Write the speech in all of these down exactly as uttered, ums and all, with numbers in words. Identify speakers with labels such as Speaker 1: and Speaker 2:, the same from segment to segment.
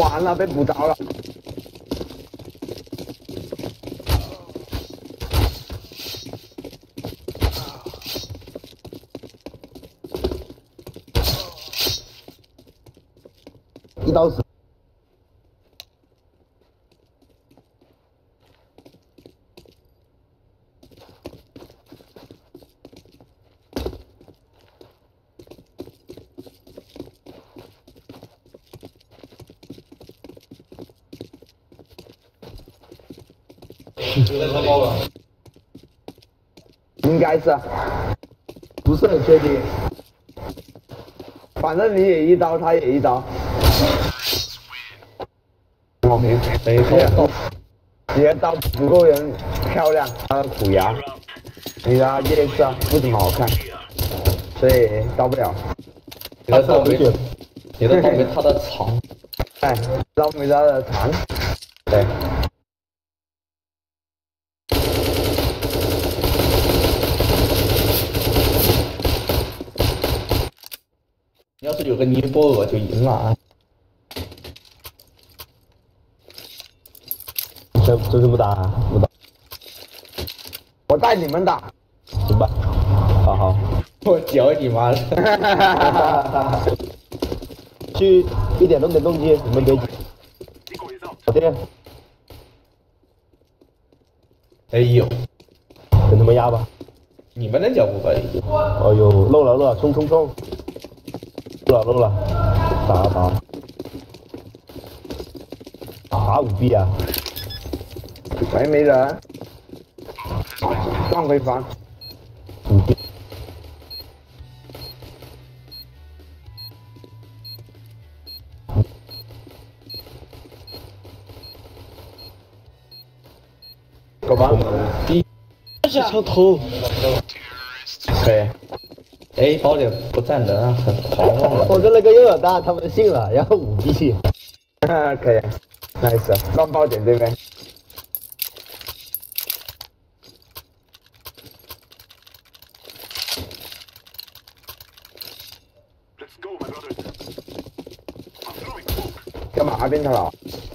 Speaker 1: 完了，被补刀了。
Speaker 2: 一刀死。
Speaker 1: 应该是，
Speaker 2: 不是很确定。
Speaker 1: 反正你也一刀，他也一刀。
Speaker 3: 哦，没没刀，
Speaker 1: 你的刀不够人漂亮，他的虎牙，你的夜色不怎么好看，所以到不了。
Speaker 3: 你的刀没，你的刀没他的长。
Speaker 1: 哎，刀没他的长。对。
Speaker 3: 要是有个尼泊尔就赢了啊！
Speaker 2: 这这是不打不打，
Speaker 1: 我带你们打，
Speaker 2: 行吧？好好，
Speaker 3: 我教你妈的！
Speaker 2: 去一点都没动静，你们别急。老弟，
Speaker 3: 哎呦，
Speaker 2: 跟他们压吧。
Speaker 3: 你们能讲五百？
Speaker 2: 哦呦，漏了漏了，冲冲冲！漏了漏了，打打打五 B 啊！
Speaker 1: 喂，没人，往回翻。
Speaker 2: 五 B。
Speaker 1: 走吧。
Speaker 3: 一，小偷。
Speaker 1: 可以。
Speaker 3: 哎，宝点不占人啊，很狂妄的。
Speaker 2: 我跟那个有点大，他们信了，然后五 B。
Speaker 1: 可以 ，nice， 乱爆点对面。干嘛变成了？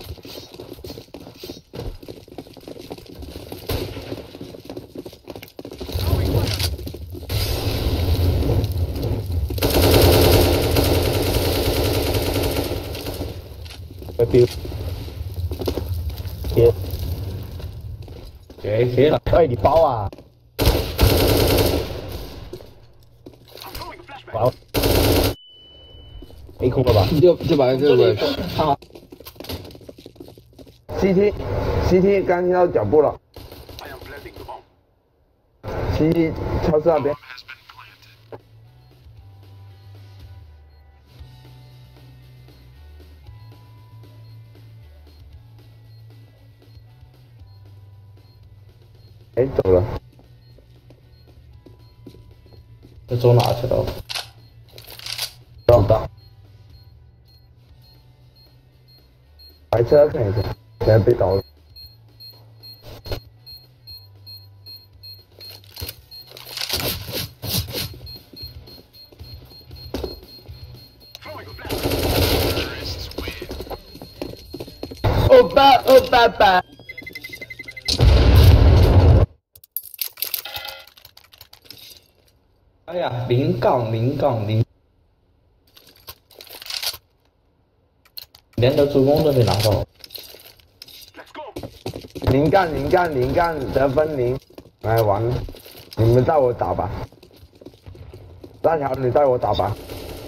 Speaker 2: 别别，
Speaker 3: 给给了。
Speaker 2: 哎，你包啊！哇 ，A 空了吧？
Speaker 4: 就就把这个看好。
Speaker 1: C T C T 刚听到脚步了。C T 超市那边。哎，走了。
Speaker 3: 这走哪去了？
Speaker 1: 不知道。白车看一下，现在被倒了。欧巴欧巴巴。
Speaker 3: 哎呀，零杠零杠零，连得助攻都没拿到。
Speaker 1: 零杠零杠零杠得分零，哎完了，你们带我打吧，大条你带我打吧。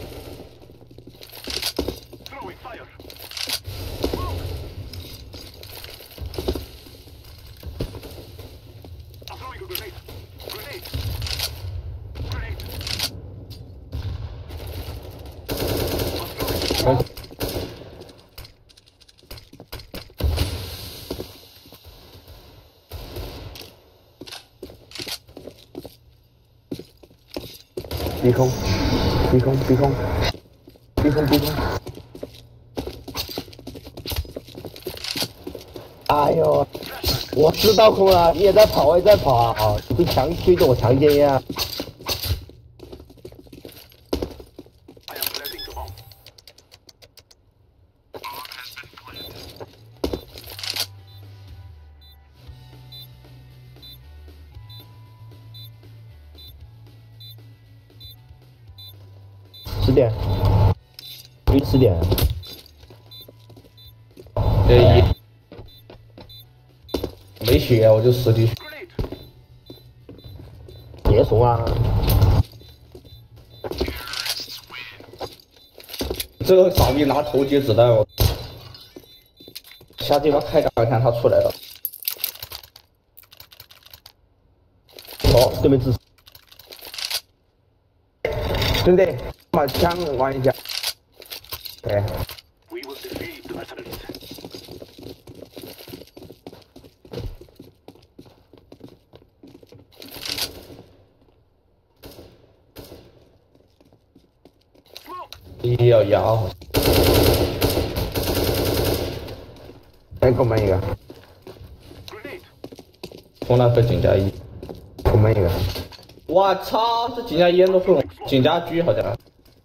Speaker 1: 逼空，逼空，逼空，逼空，逼空！
Speaker 2: 哎呦，我知道空了，你也在跑，我也在跑啊！你不强推着我强奸呀？ 十点，一十点。
Speaker 3: 对，没血我就实力。
Speaker 2: 别怂啊！
Speaker 3: 这个傻逼拿头接子弹，我下地方开杆，看他出来了。
Speaker 2: 好，对面自杀。
Speaker 1: 兄弟，把枪玩一下。对。
Speaker 3: 要压，
Speaker 1: 再给我们一个，
Speaker 3: 风浪和警加一，
Speaker 1: 给我们一个。
Speaker 3: 我操，这警加烟都混，警加狙好像。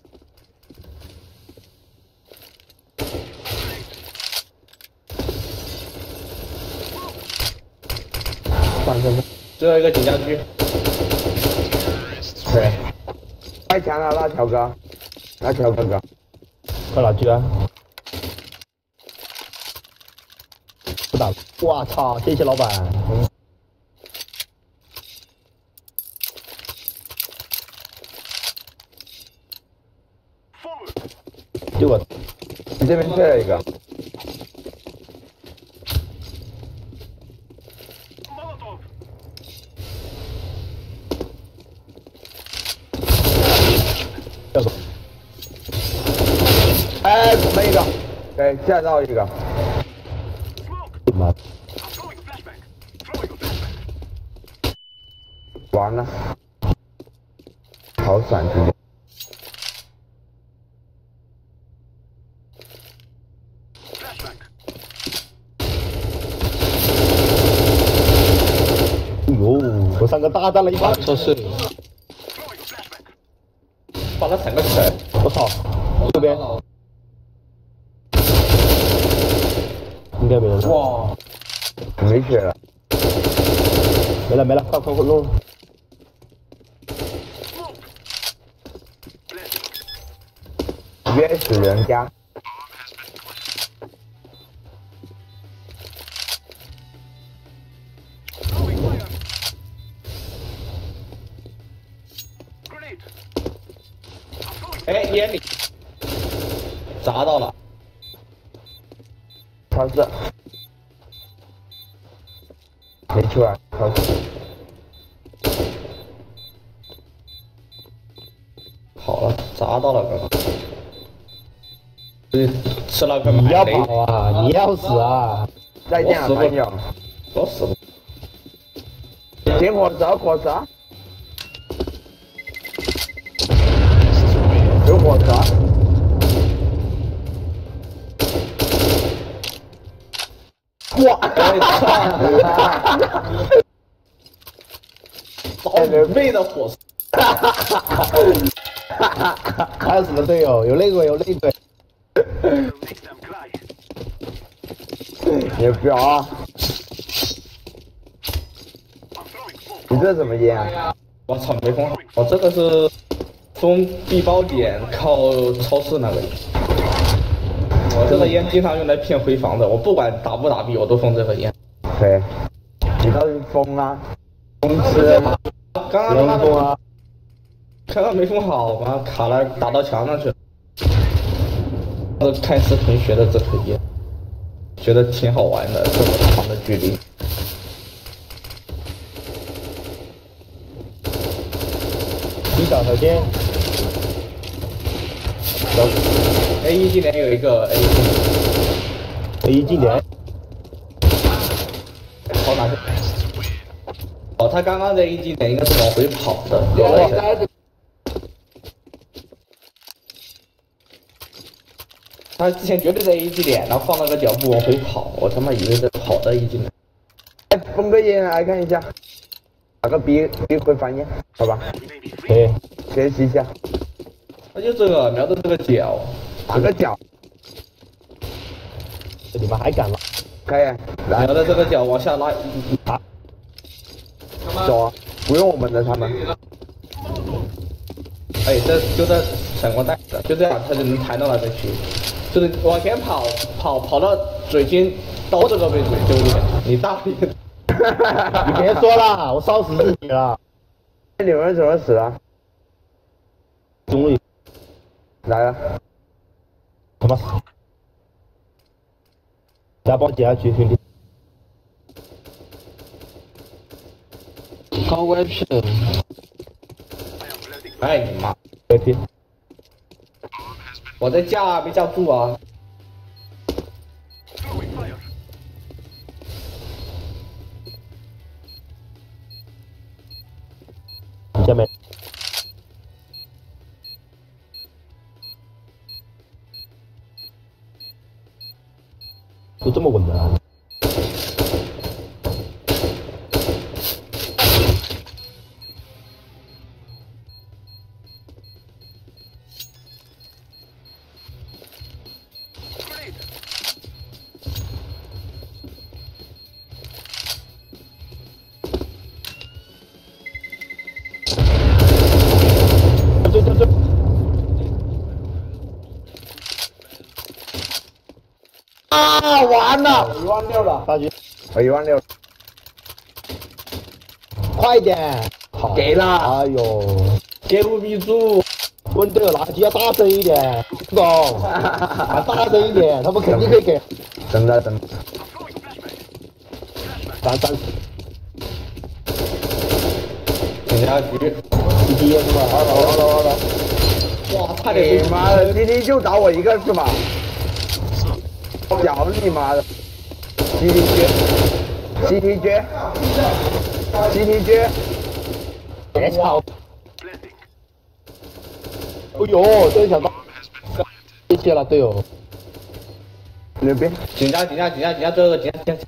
Speaker 1: 上身，
Speaker 3: 最后一个警加狙。
Speaker 1: 对，开枪了，那条哥。那条哥哥，
Speaker 2: 快拿狙啊！不打了，我操！谢谢老板。嗯、丢我！
Speaker 1: 你这边退了一个。
Speaker 2: 要走。
Speaker 1: 哎，我们一个，对，下到一个。
Speaker 2: 妈！
Speaker 1: 完了，好闪今天。
Speaker 2: 哟，我三个大弹了一把，
Speaker 3: 测试。把他闪个起来！
Speaker 2: 我操，右边。应该没人了。
Speaker 3: 哇，
Speaker 1: 没血了，
Speaker 2: 没了没了，快快快弄！
Speaker 1: 约死人家。
Speaker 3: 哎，烟里砸到了。
Speaker 1: 超市，没出来，超市。
Speaker 3: 好了，砸到了，哥哥。对，吃了个
Speaker 2: 你要跑啊！你要死啊！
Speaker 1: 再见了，朋友。
Speaker 3: 我死了。
Speaker 1: 点火烧火烧。有火烧。哇！
Speaker 3: 倒霉的火烧。
Speaker 2: 还有什么队友？有内鬼，有内鬼。
Speaker 1: 也不要啊！你这怎么烟啊？
Speaker 3: 我操，没封好！我这个是封地包点，靠超市那个。我这个烟经常用来骗回房的，我不管打不打币，我都封这个烟。
Speaker 1: 对，你倒是封啊！封吃吗？
Speaker 3: 刚刚那
Speaker 2: 封啊！
Speaker 3: 刚刚没封好嘛，卡了，打到墙上去了。我看视频学的这个烟，觉得挺好玩的，这么长的距离。
Speaker 2: 一小条线。
Speaker 3: 有 A 一今年有一个 A 一
Speaker 2: A 一近点。
Speaker 3: 好拿下。哦，他刚刚的 A 技能应该是往回跑的，有了一下。他之前绝对在 A 技点，然后放了个脚步往回跑，我他妈以为在跑的 A 技能。
Speaker 1: 哎，封个烟来看一下，打个 B B 回反应，好吧？
Speaker 2: 可以，
Speaker 1: 学习一下。
Speaker 3: 那就这个瞄着这个脚，
Speaker 1: 打个脚，
Speaker 2: 这你们还敢了？
Speaker 1: 可以，来
Speaker 3: 瞄着这个脚往下拉，
Speaker 2: 打，
Speaker 1: 走啊！不用我们的他们。
Speaker 3: 哎，这就在闪光弹的，就这样他就能弹到那边去，就是往前跑，跑跑到最近到这个位置就点，你大爷！
Speaker 2: 你别说了，我烧死自己了。
Speaker 1: 你们怎么死了？
Speaker 2: 终于
Speaker 1: 来了，
Speaker 2: 他妈死！来帮我接下去，兄弟。
Speaker 4: 高歪片，
Speaker 3: 哎你妈！
Speaker 2: 别拼！
Speaker 3: 我在架没架住啊！
Speaker 2: 你家没？都这么稳的啊？对对对！啊，完了！
Speaker 1: 一万六了，
Speaker 2: 大局，
Speaker 1: 我一万六，
Speaker 2: 快点！好，
Speaker 1: 给了。
Speaker 2: 哎呦，
Speaker 3: 给不比住，
Speaker 2: 问队友垃圾要大声一点，不懂？啊，大声一点，他们肯定会给。
Speaker 1: 真的真的，
Speaker 2: 咱咱
Speaker 3: 人家局，
Speaker 2: 一滴是吧？二楼二楼二楼。
Speaker 3: 哇，差点被
Speaker 1: 你妈的，今天就找我一个是吧？屌你妈的 ！C T G，C T G，C T G，
Speaker 2: 别吵！哎呦，真想到，谢谢了队友。
Speaker 1: 牛逼！
Speaker 3: 紧张紧张紧张紧张，这个紧张紧张。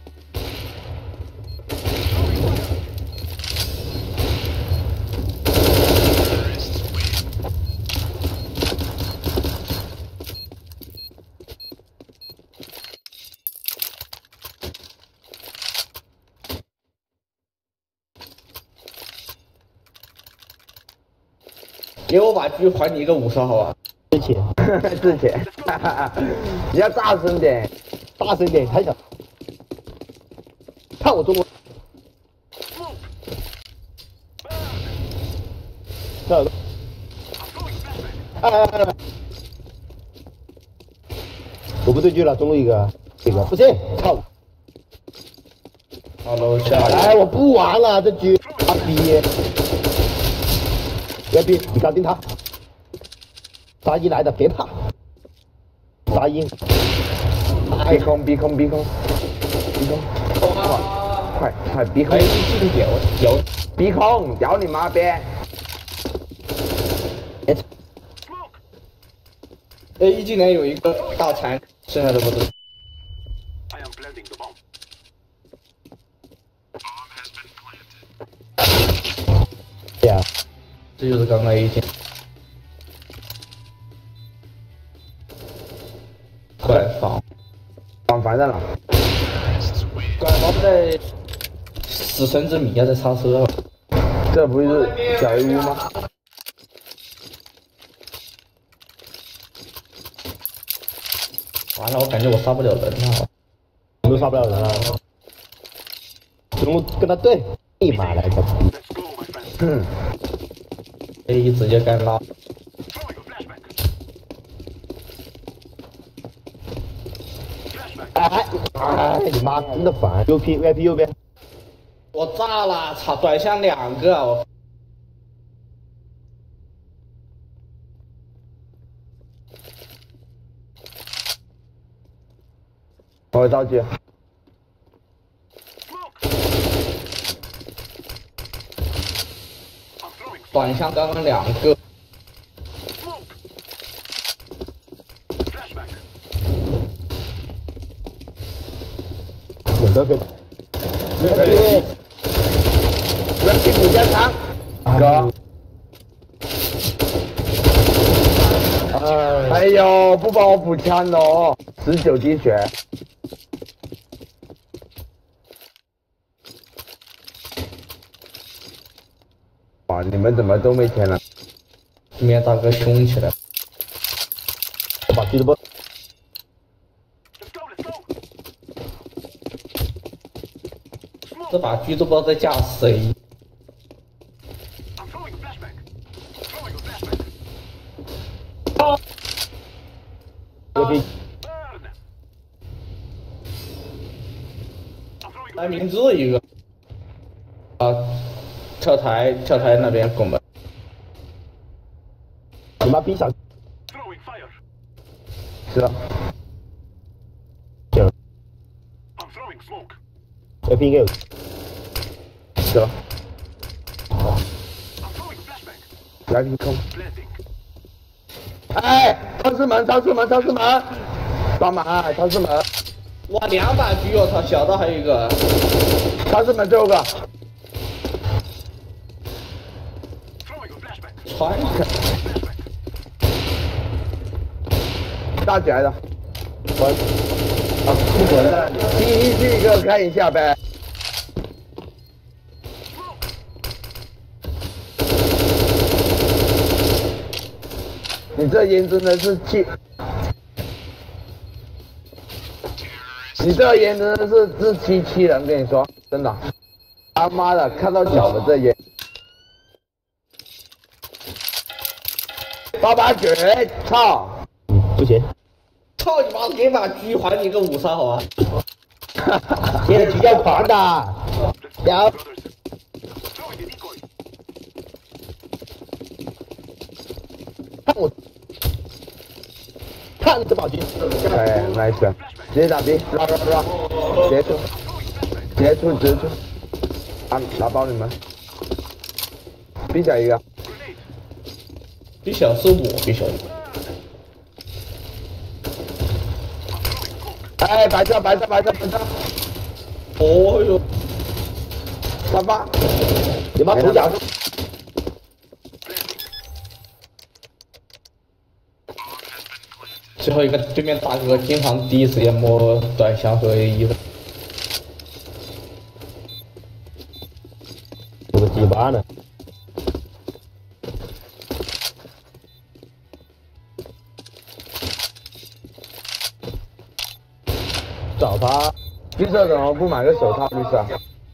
Speaker 3: 给我把狙还你一个五十好吧？
Speaker 2: 之前，
Speaker 1: 之前，你要大声点，
Speaker 2: 大声点，太小。看我中国。这儿。哎哎哎！我不对狙了，中路一个，这个不行，操！
Speaker 3: 好了，我下来。
Speaker 2: 哎，我不玩了，这狙，阿逼！别逼，你搞定他。杀一来的，别怕。杀一。
Speaker 1: 逼空逼空逼空逼空，快快逼空！
Speaker 3: 哎，近点，我有
Speaker 1: 逼空，屌你妈逼！
Speaker 3: 哎，一技能有一个大残，剩下的不知道。
Speaker 2: 对呀，
Speaker 3: 这就是刚刚一技。怪房，
Speaker 1: 往反正了，
Speaker 3: 怪房在死神之谜啊，在刹车。
Speaker 1: 这不是小黑屋吗？
Speaker 3: 完了，我感觉我杀不了人了。
Speaker 2: 我都杀不了人了。中路跟他对，立马来个。
Speaker 1: 嗯。
Speaker 3: A 直接干拉。
Speaker 2: 哎哎，你妈真的烦！右 P V I P 右边，
Speaker 3: 我炸了，操！转向两个，我
Speaker 1: 我会道具。
Speaker 3: 转向刚刚两个。
Speaker 2: 两个可以。
Speaker 1: 对，人屁股加长，哥。
Speaker 2: 哎，
Speaker 1: 哎呦，不帮我补枪的哦，十九滴血。哇，你们怎么都没钱了？
Speaker 3: 面大哥凶起来。
Speaker 2: 狙都不。
Speaker 3: 这把狙都不知道在架谁。
Speaker 2: 牛逼！
Speaker 3: 来明智一个。啊，跳台跳台那边拱门。
Speaker 2: 你妈逼小。
Speaker 1: 是啊。
Speaker 2: 行。这逼应该有。
Speaker 1: 是了。来逼空。哎，超市门，超市门，超市门，帮忙啊！超市门。
Speaker 3: 哇，两把狙，我操，小的还有一个。
Speaker 1: 超市门最后一个。
Speaker 3: 穿一个。
Speaker 1: 大起来的。我啊，不准的，第一句给我看一下呗。你这烟真的是气，你这烟真的是自欺欺人，跟你说，真的，他妈的看到小的这烟，八八九，操！
Speaker 2: 嗯，不行。
Speaker 3: 操你妈！给把狙还你个五杀好吧？
Speaker 2: 现在狙要狂的，要。看我，看这把狙。
Speaker 1: 哎 ，nice， 直接打 B， 绕绕绕，直接出，直接出，直接出，啊，拿包你们 ，B 小一个
Speaker 3: ，B 小是我 ，B 小一个。
Speaker 1: 哎，白车，白车，白车，白车，
Speaker 3: 哦哟，
Speaker 1: 八八，
Speaker 2: 你妈头奖。
Speaker 3: 最后一个对面大哥经常第一时间摸短枪和 A 一的。
Speaker 2: 我个鸡巴呢？找他。
Speaker 1: 绿色怎么不买个手套？绿色。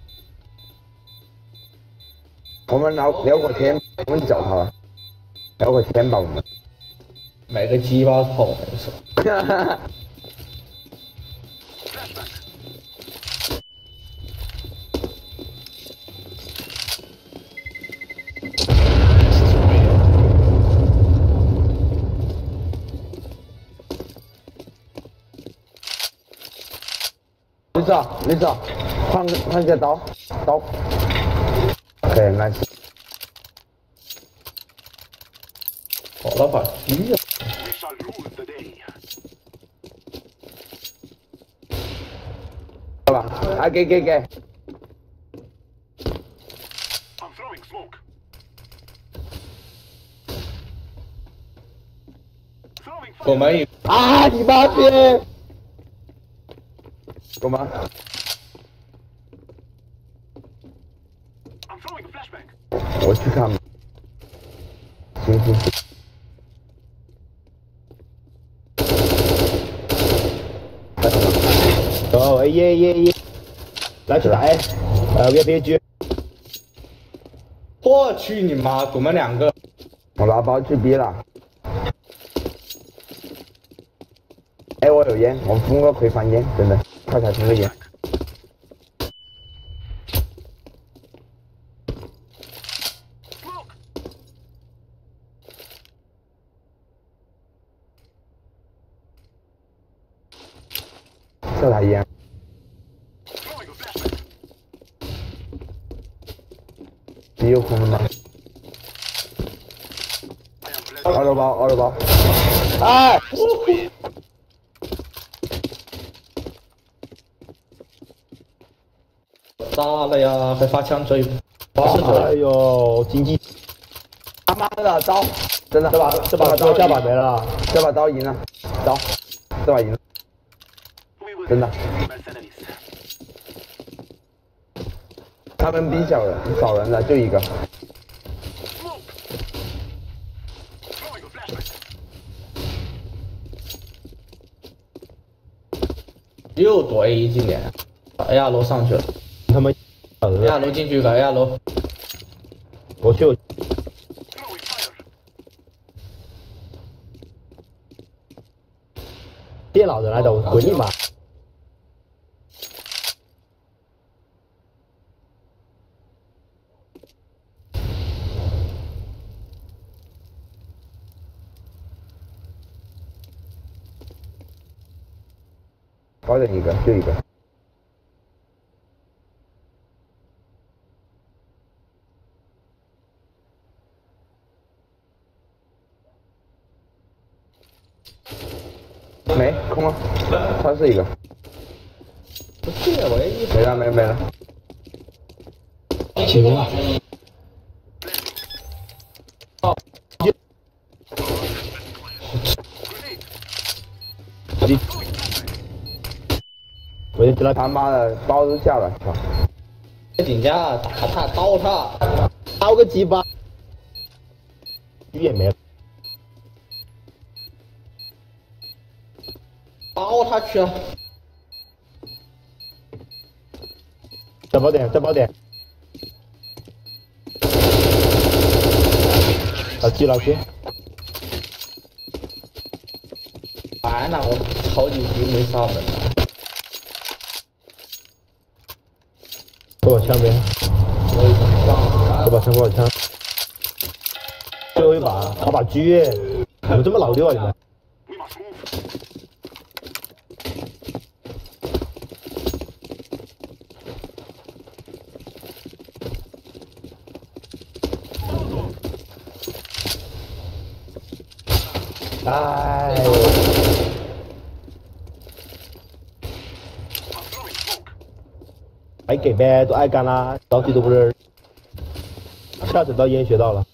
Speaker 1: 我们聊聊会天，我们找他了。聊会天吧，我们。
Speaker 3: 买个鸡巴炮，我跟你说。
Speaker 1: 哈哈哈。绿色，绿色，换换个刀，刀。OK， nice。
Speaker 3: 好了把狙啊！
Speaker 1: 好吧，啊给给给。
Speaker 3: 我们一
Speaker 2: 啊！你妈逼！
Speaker 1: 干嘛？我去看。行行行。
Speaker 2: 哦耶耶耶！来起来，呃，别别狙。
Speaker 3: 我去你妈！我们两个。
Speaker 1: 我拿包去逼了。哎，我有烟，我封个葵芳烟，真的，快点封个烟。这台烟。你有空了吗？二楼包，二楼包。哎！
Speaker 3: 杀了呀！还发枪追，
Speaker 2: 哎呦，经济！
Speaker 1: 他妈的刀，真的，
Speaker 2: 这把这把刀下把没了，
Speaker 1: 这把刀赢了，刀，这把赢了，真的。他们逼小人，少人了，就一个。
Speaker 3: 又躲 A 一今年 ，A 二楼上去了，
Speaker 2: 他们
Speaker 3: A 二楼进去一个 A 二楼，
Speaker 2: 我去，电脑人来的，我滚你妈！
Speaker 1: 高点一个，就一个。没空了，他是一个。
Speaker 3: 不是我一
Speaker 1: 没了没了没了。
Speaker 2: 行了。哦。你。我就知道
Speaker 1: 他妈的刀都下了，操！
Speaker 3: 顶架打他刀他，
Speaker 2: 刀个鸡巴，鱼也没了，
Speaker 3: 刀他去啊！
Speaker 2: 再爆点，再爆点，老七老七，
Speaker 3: 完了，我好几局没上门了。
Speaker 2: 给我枪呗！这把枪给我枪。最后一把，好把狙，怎么这么老六啊你们？哎。爱给呗，都爱干啦，到底都不是。下水道烟学到了。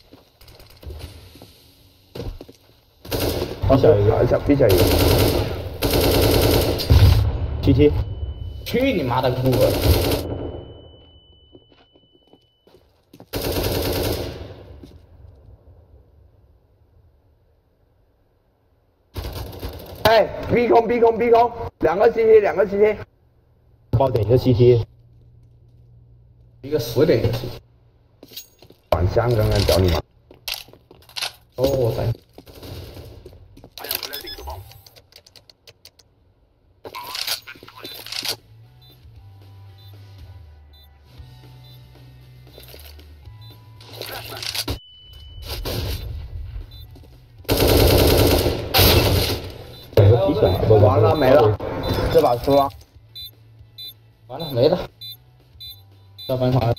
Speaker 2: 好小一个，
Speaker 1: 小逼小一个。
Speaker 2: 七七。
Speaker 3: 去你妈的酷！
Speaker 1: 哎，逼空逼空逼空，两个 C T 两个 C T。
Speaker 2: 爆点一个 C T。
Speaker 3: 一个死点游戏。
Speaker 1: 晚香刚刚找你吗？
Speaker 3: 哦，我在。
Speaker 1: 完了没了，这把输了。
Speaker 3: 完了没了。要翻船。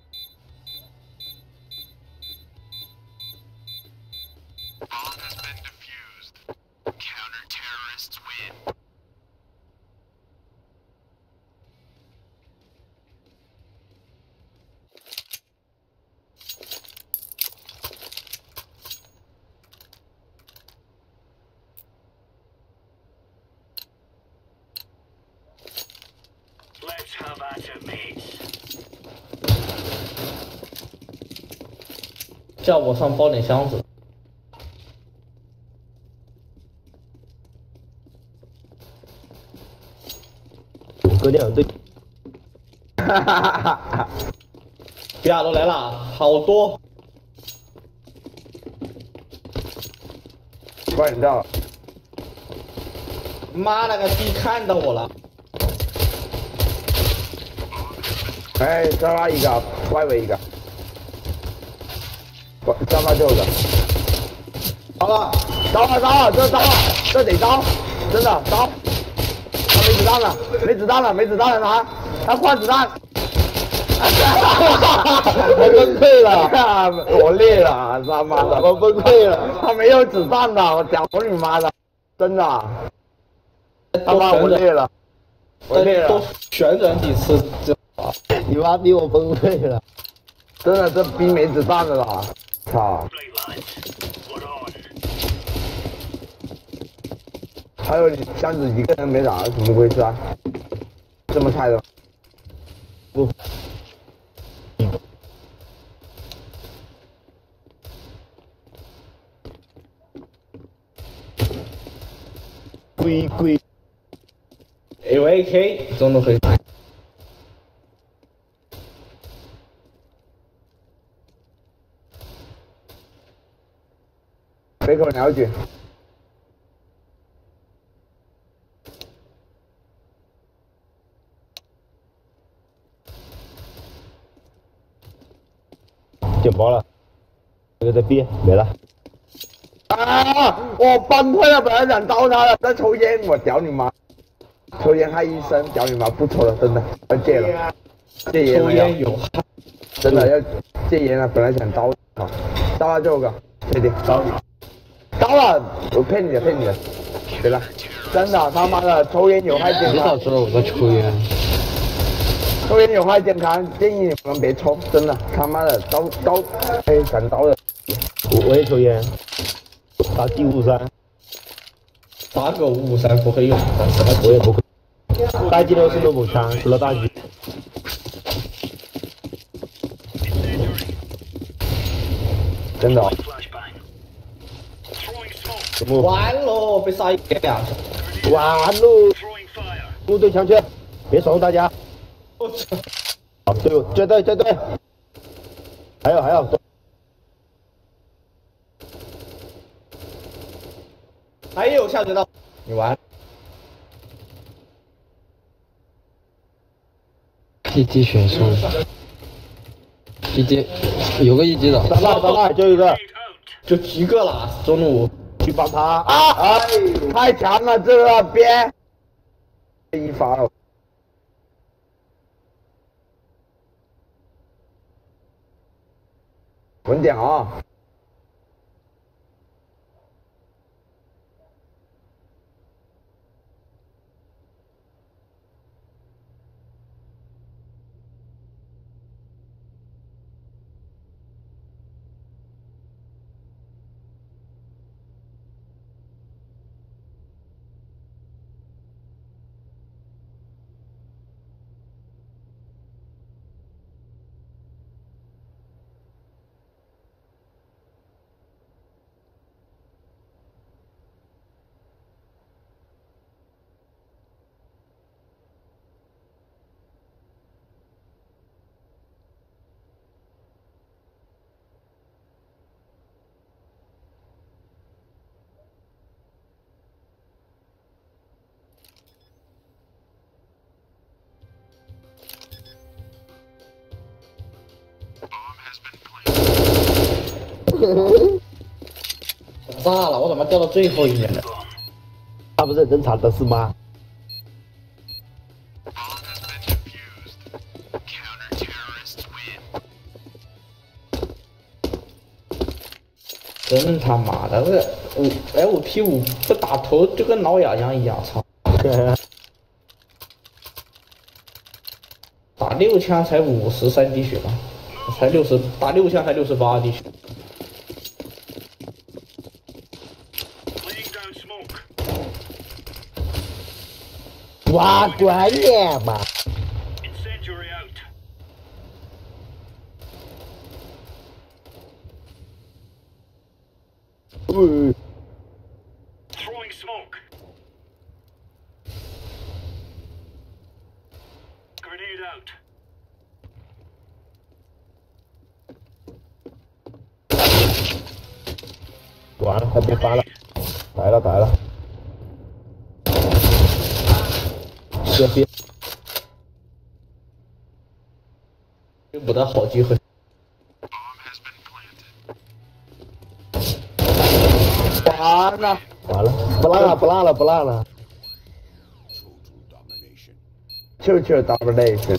Speaker 3: 叫我上包点箱子。
Speaker 2: 隔两队。
Speaker 3: 哈哈哈哈！比亚都来了，好多。
Speaker 1: 快点掉了！
Speaker 3: 妈了个逼，看到我了！
Speaker 1: 哎，沙发一个，外围一个。沙发最后一个。刀了，刀了，刀了，这刀了，这得刀，真的刀。他没子弹了，没子弹了，没子弹了，他他换子弹。
Speaker 2: 我崩溃了，
Speaker 1: 我累了，他妈的，
Speaker 2: 我崩溃了，
Speaker 1: 他没有子弹的，我屌你妈的，真的，他妈我累了，我累了，
Speaker 3: 多旋转几次就好。
Speaker 2: 你妈逼我崩溃了，
Speaker 1: 真的这逼没子弹的了，操！还有箱子一个人没打，怎么回事啊？这么菜的？
Speaker 2: 不。龟龟，
Speaker 3: 哎喂。 A K 中路可以。
Speaker 1: 背口了解。
Speaker 2: 捡包了，这个在 B 没了。
Speaker 1: 啊！我崩溃了，本来想刀他了，在抽烟，我屌你妈！抽烟害一生，屌你妈！不抽了，真的要戒了，戒烟了。抽烟有害，真的要戒烟了。本来想刀他，刀他最后个，确定刀你，刀了，我骗你的，骗你的，对了，真的他妈的抽烟有害健康。
Speaker 4: 你早知道我在抽烟。
Speaker 1: 抽烟有害健康，建议你们别抽，真的他妈的刀刀，哎，敢刀的。
Speaker 2: 我我也抽烟，打 G 五三，
Speaker 3: 打个五五三不会用，什么
Speaker 2: 我也不会。打击都是龙母枪，除了打击。
Speaker 1: 真的、哦。
Speaker 3: 完喽，被杀一两下。
Speaker 2: 完喽！部队强权，别怂大家。
Speaker 3: 我操！
Speaker 2: 好，队伍追队追队。还有还有。
Speaker 3: 还有下水道，你完。
Speaker 4: 一级选手，一级有个一级的，
Speaker 2: 三八三八就一个，
Speaker 3: 就一个了，中路
Speaker 2: 去帮他
Speaker 1: 啊！哎，太强了这边，一发了，稳点啊！
Speaker 3: 炸了！我怎么掉到最后一面了？
Speaker 2: 他不是人查的是吗？
Speaker 3: 真他妈的，这五 L P 五不打头就跟挠痒痒一样，操！打六枪才五十三滴血吧，才六十，打六枪才六十八滴血。
Speaker 2: 哇，关键嘛！嗯。完了，快别发了，来了来了。别别，
Speaker 3: 遇不到好机会。
Speaker 1: 完了，
Speaker 2: 完了，不浪了不浪了不浪了。
Speaker 1: 就就 domination。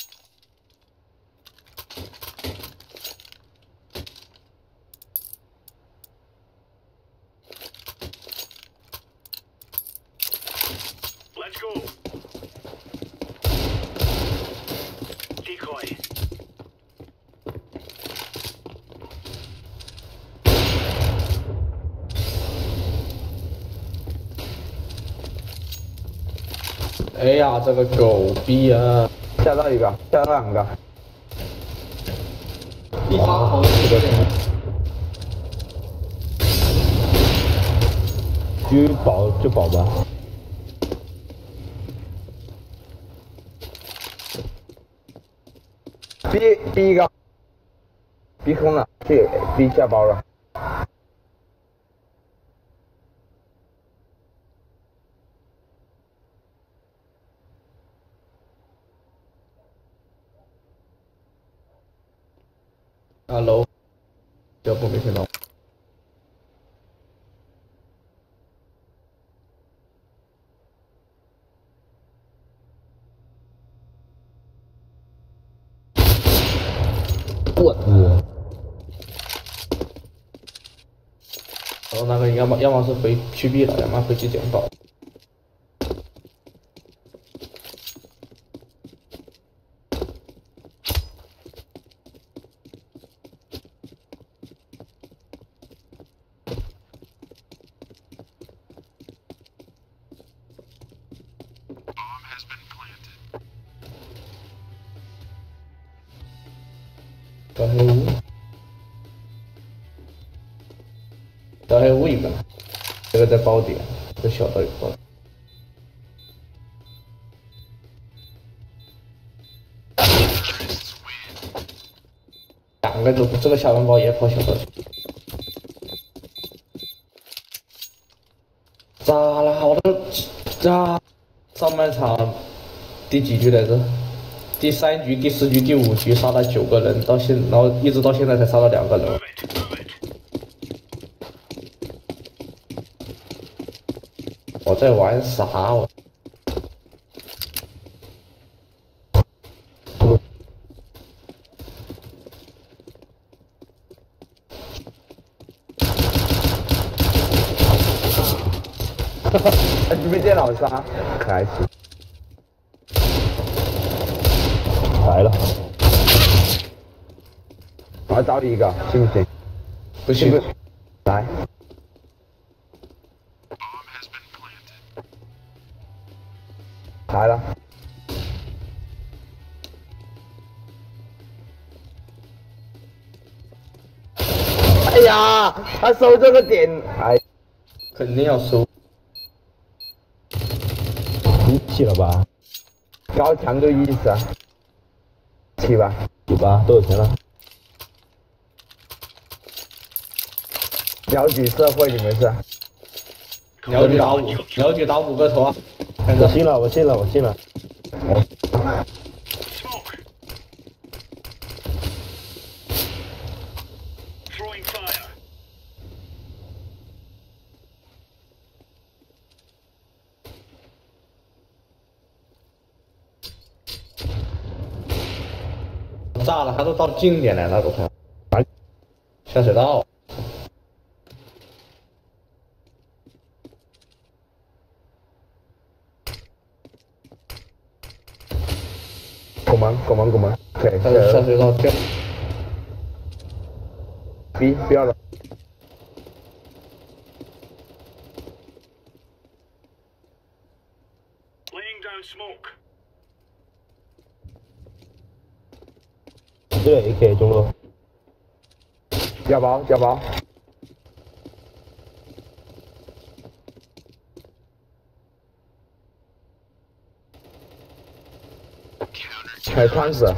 Speaker 3: 哎呀，这个狗逼啊！
Speaker 1: 下到一个，下到两个。
Speaker 2: 哇，这个狙保就保吧。
Speaker 1: B B 一个，B 空了，去 B 下包了。
Speaker 3: 啊楼，要不没听到。
Speaker 2: 我操！
Speaker 3: 然后那个要么要么是回去 B 了，要么回去捡宝。小黑屋，小黑屋一个，这个在包点，这小的有包。两个都这个小面包也跑小的去。咋了？我都咋？上半场第几局来着？第三局、第四局、第五局杀了九个人，到现然后一直到现在才杀了两个人。我在玩啥？我
Speaker 1: 哈哈，你被电脑杀，可还行。
Speaker 2: 来了，
Speaker 1: 我要找你一个，行不行？
Speaker 3: 不行，
Speaker 1: 来。来了。哎呀，他收这个点，哎，
Speaker 3: 肯定要收。
Speaker 2: 你起了吧？
Speaker 1: 高强度意思啊。起吧，
Speaker 2: 起吧，都有钱了。
Speaker 1: 鸟举社会，你们是？
Speaker 3: 鸟举打五，鸟举打五个头啊！
Speaker 2: 我信了，我信了，我信了。
Speaker 1: 我。
Speaker 3: 炸了，他都到近点来了，都快。下水道。
Speaker 1: 拱门，拱门，拱门。对，
Speaker 3: 下下水道跳。
Speaker 1: B 不要了。
Speaker 2: 这个 A K 中路，
Speaker 1: 要包要包，开窗子，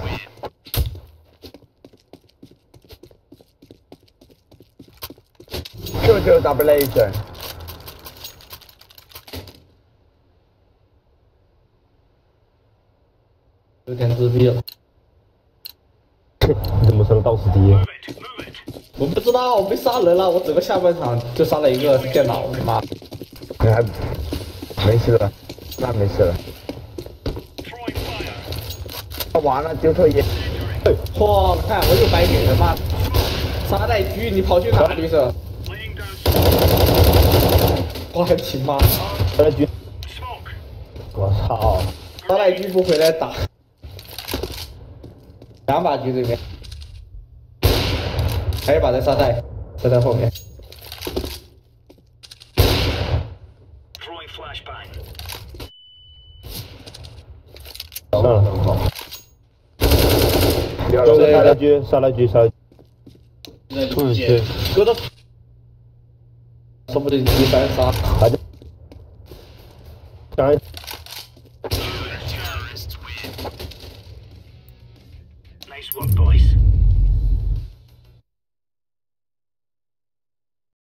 Speaker 1: 救救 double agent，
Speaker 3: 有点自闭了。
Speaker 2: 你怎么成了倒数第一？
Speaker 3: 我不知道，我被杀人了，我整个下半场就杀了一个电脑，妈！
Speaker 1: 你还没事了，那没事了。完了，丢错烟。
Speaker 3: 嚯，看我又白给了，妈！沙袋狙，你跑去哪里是？我还挺妈！
Speaker 2: 沙袋狙，我操！
Speaker 3: 沙袋狙不回来打。两把狙这边，还有一把在沙袋，沙袋后面。
Speaker 2: 上了，有个沙袋狙，沙袋狙，沙袋狙。
Speaker 3: 突击，哥的，说不定第三杀。
Speaker 2: 还在，刚才。